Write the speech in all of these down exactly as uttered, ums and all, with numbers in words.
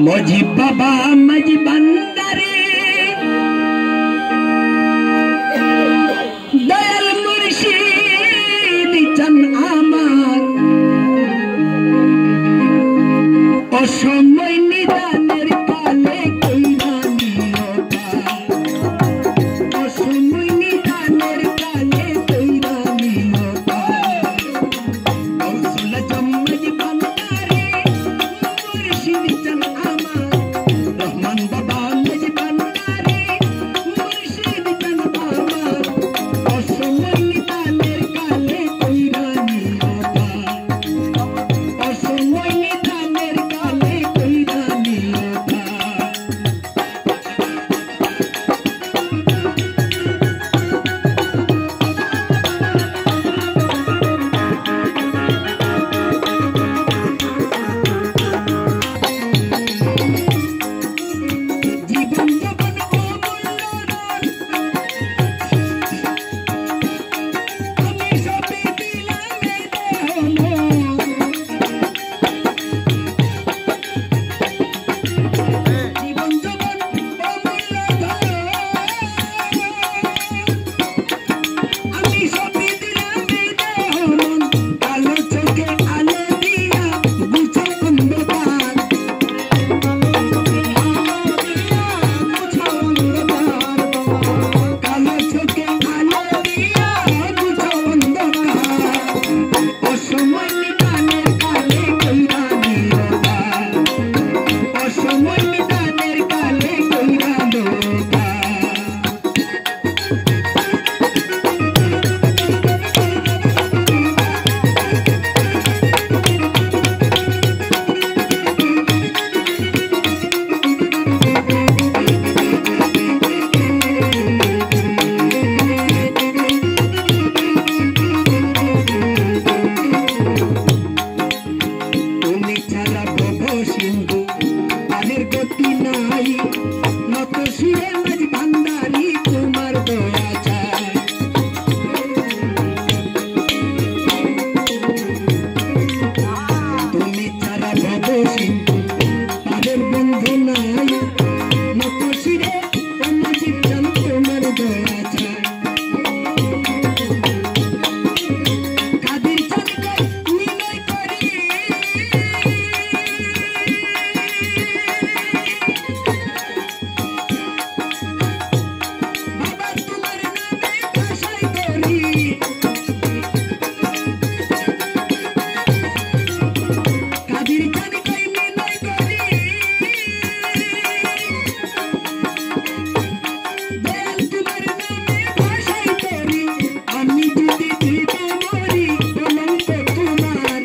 मजी बाबा मजी बंदारे दयाल मुर्शिद चन आमार असमय निदानेर काले कइरा नियता असमय निदानेर काले कइरा नियता कौशल जम्मज बंदारे मुर्शिद चन आमार रहमान बाबा मज बंदारे मुर्शिद चन आमार असमय निदानेर काले कइरा नियता असमय निदानेर काले कइरा नियता জীবন যখন অমূল্যবান আমি সবই দিলাম এই দেহ মন জীবন যখন অমূল্যবান আমি সবই দিলাম এই দেহ মন কালো চোখে আলো দিয়া বুঝো অন্ধকার কালো চোখে আলো দিয়া বুঝো অন্ধকার অসময় নিদানের কালে কইরা নিয়তা অসময় নিদানের কালে কইরা লোকা তুমি ছাড়া ভব সিন্ধু পানের গতি নাই নত শিরে মাঝ ভান্ডারি তোমার দয়া চায় তুমি ছাড়া ভব সিন্ধু পানের বন্ধু নাই নত শিরে মাঝ চান তোমার দয়া চায় কাদের চাঁদকে নিলয় করি বাবা তোমার নামে ভাষাই করি কাদের চাঁদকে নিলয় করি দয়াল তোমার নামে ভাষাই করি আমি যদি দিতে মরি কলঙ্ক তোমার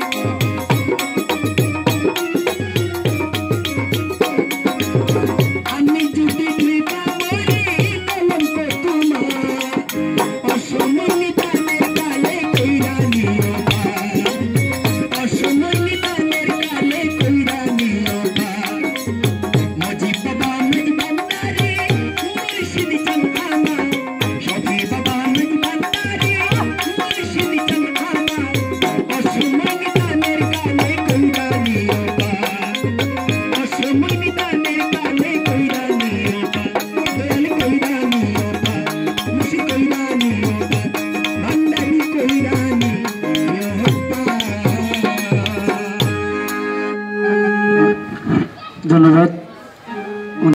আমি যদি দিতে মরি কলঙ্ক তোমার অসময় নিদানের কালে কইরা নিয়তা অসময় নিদানের কালে কইরা নিয়তা মজি বাবা মজ বন্দারে মুর্শিদ চন আমার শফি বাবা মজ বন্দারে মুর্শিদ চন আমার অসময় নিদানের কালে কইরা নিয়তা অসময় নিদানের কালে কইরা নিয়তা দয়াল কইরা নিয়তা মুর্শিদ কইরা নিয়তা ভান্ডারি কইরা নিয়তা। ধন্যবাদ।